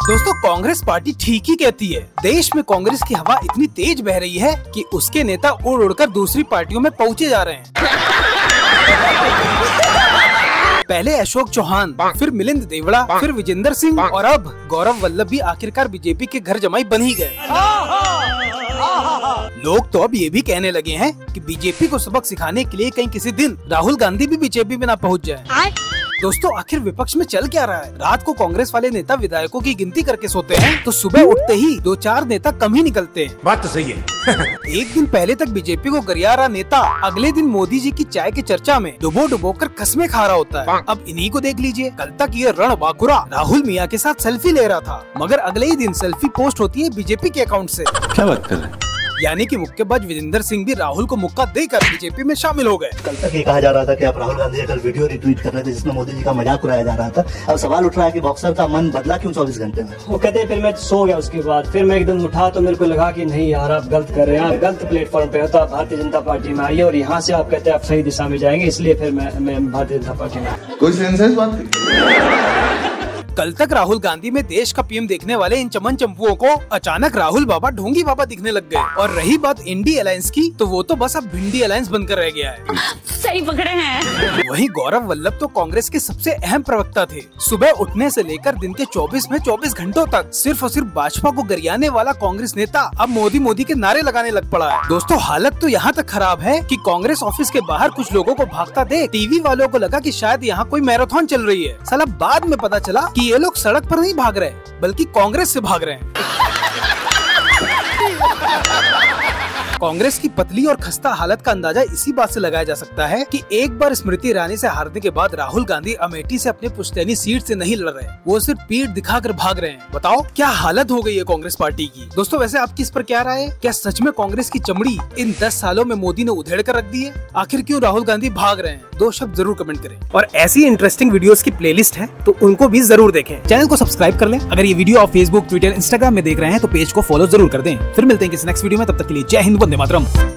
दोस्तों कांग्रेस पार्टी ठीक ही कहती है। देश में कांग्रेस की हवा इतनी तेज बह रही है कि उसके नेता उड़ उड़कर दूसरी पार्टियों में पहुंचे जा रहे हैं। पहले अशोक चौहान, फिर मिलिंद देवड़ा, फिर विजेंद्र सिंह और अब गौरव वल्लभ भी आखिरकार बीजेपी के घर जमाई बन ही गए। लोग तो अब ये भी कहने लगे हैं कि बीजेपी को सबक सिखाने के लिए कहीं किसी दिन राहुल गांधी भी बीजेपी में ना पहुंच जाए। दोस्तों आखिर विपक्ष में चल क्या रहा है? रात को कांग्रेस वाले नेता विधायकों की गिनती करके सोते हैं तो सुबह उठते ही 2-4 नेता कम ही निकलते हैं। बात तो सही है। एक दिन पहले तक बीजेपी को गरिया रहा नेता अगले दिन मोदी जी की चाय की चर्चा में डुबो कर कस्में खा रहा होता है। अब इन्हीं को देख लीजिए। कल तक ये रणबांकुरा राहुल मियां के साथ सेल्फी ले रहा था, मगर अगले ही दिन सेल्फी पोस्ट होती है बीजेपी के अकाउंट से। क्या बात कर रहे हैं? यानी कि मुक्केबाज विजेंद्र सिंह भी राहुल को मुक्का देकर बीजेपी में शामिल हो गए। कल तक ये कहा जा रहा था कि आप राहुल गांधी कल वीडियो रिट्वीट कर रहे थे जिसमें मोदी जी का मजाक उड़ाया जा रहा था। अब सवाल उठ रहा है कि बॉक्सर का मन बदला क्यों 24 घंटे में? वो कहते हैं फिर मैं सो गया, उसके बाद फिर मैं एकदम उठा तो मेरे को लगा कि नहीं यार आप गलत कर रहे हैं, आप गलत प्लेटफॉर्म पे हो, तो आप भारतीय जनता पार्टी में आइए और यहाँ से आप कहते हैं आप सही दिशा में जाएंगे, इसलिए फिर मैं भारतीय जनता पार्टी में। कोई सेंस है इस बात की? कल तक राहुल गांधी में देश का पीएम देखने वाले इन चमन चंपुओं को अचानक राहुल बाबा ढोंगी बाबा दिखने लग गए। और रही बात इंडी अलायंस की, तो वो तो बस अब भिंडी अलायंस बनकर रह गया है। सही पकड़े हैं। वहीं गौरव वल्लभ तो कांग्रेस के सबसे अहम प्रवक्ता थे। सुबह उठने से लेकर दिन के 24 घंटों तक सिर्फ और सिर्फ भाजपा को गरियाने वाला कांग्रेस नेता अब मोदी के नारे लगाने लग पड़ा है। दोस्तों हालत तो यहाँ तक खराब है कि कांग्रेस ऑफिस के बाहर कुछ लोगों को भागता देख टीवी वालों को लगा कि शायद यहाँ कोई मैराथन चल रही है। साला बाद में पता चला कि ये लोग सड़क पर नहीं भाग रहे बल्कि कांग्रेस से भाग रहे हैं। कांग्रेस की पतली और खस्ता हालत का अंदाजा इसी बात से लगाया जा सकता है कि एक बार स्मृति ईरानी से हारने के बाद राहुल गांधी अमेठी से अपने पुश्तैनी सीट से नहीं लड़ रहे, वो सिर्फ पीठ दिखाकर भाग रहे हैं। बताओ क्या हालत हो गई है कांग्रेस पार्टी की। दोस्तों वैसे आपकी इस पर क्या राय है? क्या सच में कांग्रेस की चमड़ी इन 10 सालों में मोदी ने उधेड़ कर रख दी है? आखिर क्यों राहुल गांधी भाग रहे हैं? 2 शब्द जरूर कमेंट करें। और ऐसी इंटरेस्टिंग वीडियोस की प्लेलिस्ट है तो उनको भी जरूर देखें। चैनल को सब्सक्राइब कर लें। अगर ये वीडियो आप फेसबुक, ट्विटर, इंस्टाग्राम में देख रहे हैं तो पेज को फॉलो जरूर कर दें। फिर मिलते हैं किसी नेक्स्ट वीडियो में, तब तक के लिए जय हिंद, वंदे मातरम।